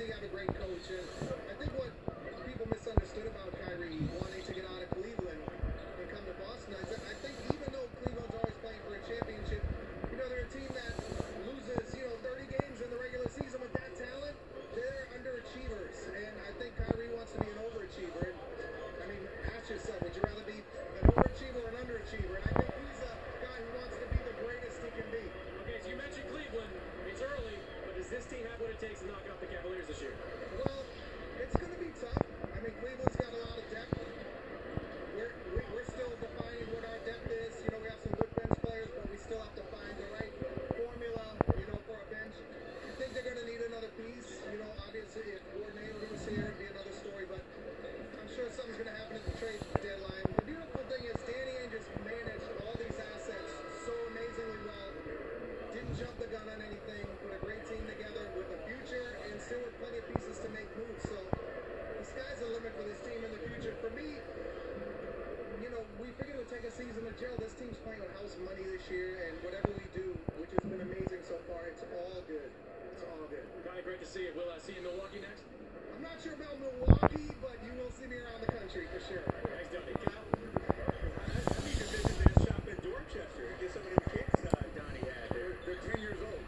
obviously you have a great coach. And I think what people misunderstood about Kyrie wanting to get out of Cleveland and come to Boston is that I think even though Cleveland's always playing for a championship, you know, they're a team that loses, 30 games in the regular season with that talent. They're underachievers. And I think Kyrie wants to be an overachiever. And, I mean, ask yourself, would you rather be an overachiever or an underachiever? And I think he's a guy who wants to be the greatest he can be. Okay, so you mentioned Cleveland. It's early, but does this team have what it takes to knock out the Cavaliers this year? Well, it's going to be tough. I mean, Cleveland's got a lot of depth. We're still defining what our depth is. We have some good bench players, but we still have to find the right formula, for a bench. I think they're going to need another piece. Obviously, if Gordon Hayward was here, it'd be another story, but I'm sure something's going to happen at the trade deadline. The beautiful thing is Danny Ainge just managed all these assets so amazingly well. Didn't jump the gun on anything. Put a great team together with a future and still with plenty of pieces to make moves. So the sky's the limit for this team in the future. For me, we figured it would take a season to gel. This team's playing with house money this year, and whatever we do, which has been amazing so far, it's all good. It's all good. Kind of great to see it. Will I see you in Milwaukee next? I'm not sure about Milwaukee, but you will see me around the country for sure. Thanks, Donnie. Kyle? I need to visit that shop in Dorchester and get some of them kicks Donnie had. They're 10 years old.